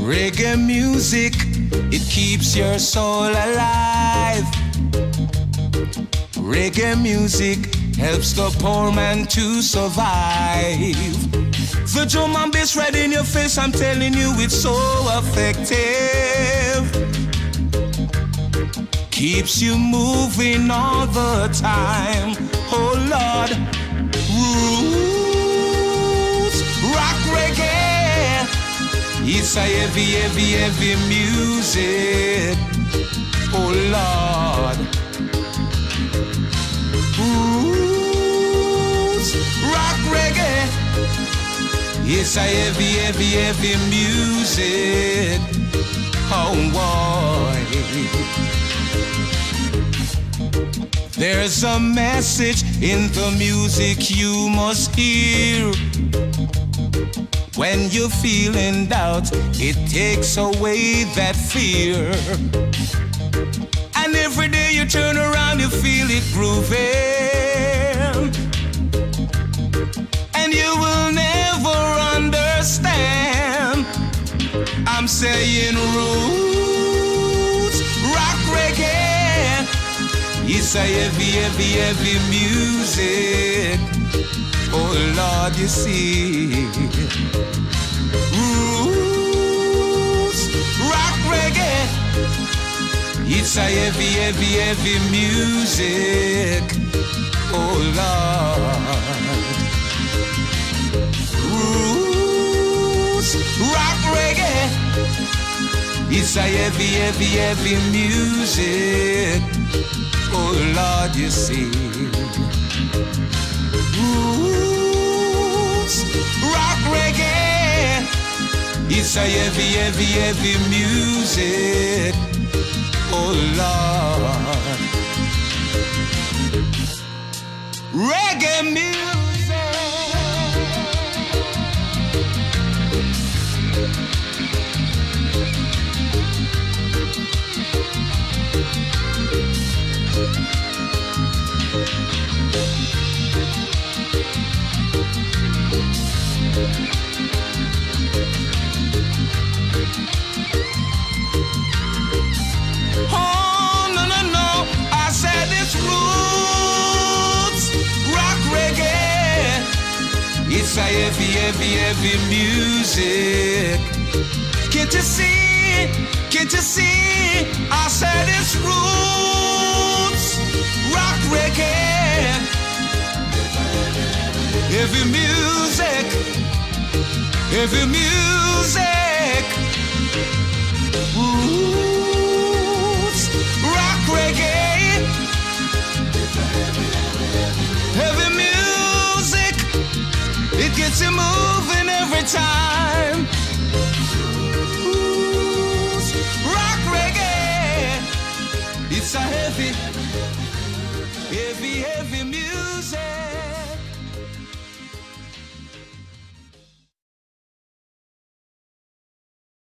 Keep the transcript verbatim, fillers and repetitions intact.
Reggae music, it keeps your soul alive. Reggae music helps the poor man to survive. The drum and bass right in your face, I'm telling you, it's so effective. Keeps you moving all the time. Oh Lord, roots, rock reggae. It's a heavy, heavy, heavy music. Oh Lord, roots, rock reggae. It's a heavy, heavy, heavy music. Oh boy. There's a message in the music you must hear. When you feel in doubt, it takes away that fear. And every day you turn around, you feel it grooving. And you will never understand. I'm saying roots, rock reggae. It's a heavy, heavy, heavy music. Oh Lord, you see. Roots, rock reggae. It's a heavy, heavy, heavy music. Oh Lord. Roots, rock reggae. It's a heavy, heavy, heavy music. Oh Lord, you see. Roots, rock reggae. It's a heavy, heavy, heavy music. Oh Lord. Reggae music. Oh, no, no, no, I said it's roots, rock reggae. It's a heavy, heavy, heavy music. Can't you see, can't you see? I said it's roots, rock reggae. Heavy music, heavy music. Roots, rock reggae. Heavy music, it gets you moving every time. Roots, rock reggae. It's a heavy, heavy, heavy music.